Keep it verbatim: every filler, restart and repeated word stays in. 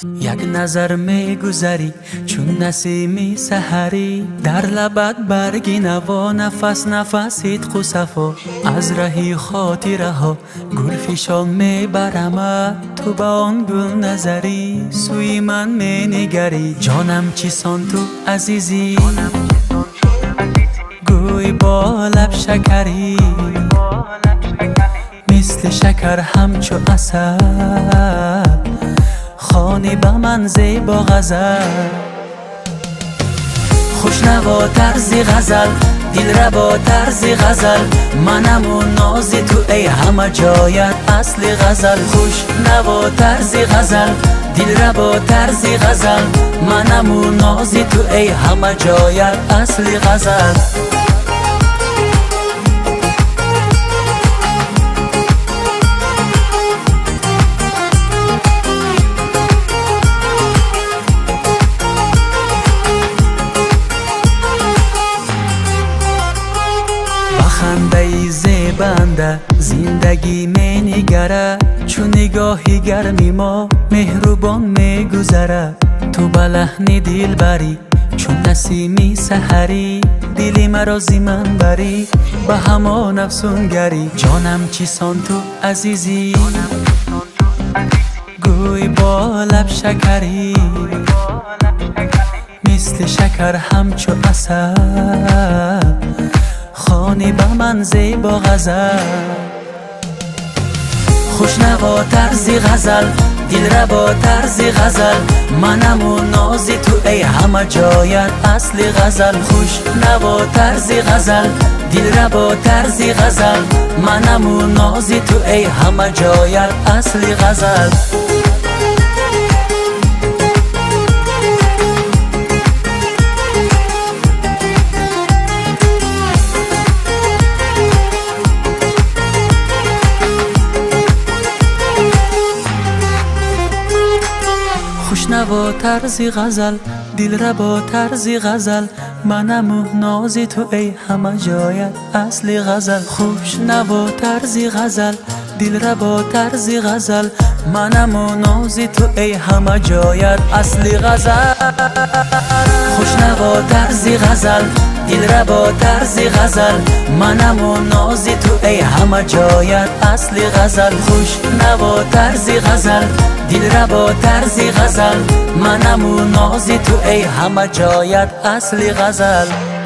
یک نظر می گذری چون نسیمی سحری، در لبت برگی نوا، نفس نفسیت خصفا. از رهی خاطره ها گل فشان می برمت، تو با آن گل نظری سوی من می نگری. جانم چیسان تو عزیزی، گوی با لب شکری، مثل شکر همچو عسل، خوانی با من زیبا غزل. خوشنوا طرزی غزل، دل را با طرزی غزل، منم و نازی تو ای همه جایت اصلی غزل. خوشنوا طرزی غزل، دل را با طرزی غزل، منم و نازی تو ای همه جایت اصلی غزل. خنده زیبنده زندگی می نگره، چون نگاهی گرمی ما مهربان می گذره. تو به لحن دل بری چون نسیمی سحری، دلی مرا زی من بری به همان افسونگری. جانم چیسان تو عزیزی، گوی با لب شکری، مثل شکر همچو عسل، خوانی با من زیبا غزل. خوشنوا طرزی غزل، دل را با طرزی غزل، منم و نازی تو ای همه جایت اصلی غزل. خوشنوا طرزی غزل، دل را با طرزی غزل، منم و نازی تو ای همه جایت اصلی غزل. خوشنوا طرزی غزل، دل را با طرزی غزل، منم و نازی تو ای همه جایت اصلی غزل. خوشنوا طرزی غزل، دل را با طرزی غزل، منم و نازی تو ای همه جایت اصلی غزل. خوشنوا طرزی غزل، دل را با طرزی غزل، منم و نازی تو ای همه جایت اصلی غزل. خوشنوا طرزی غزل، دل را با طرزی غزل، منم و نازی تو ای همه جایت اصلی غزل.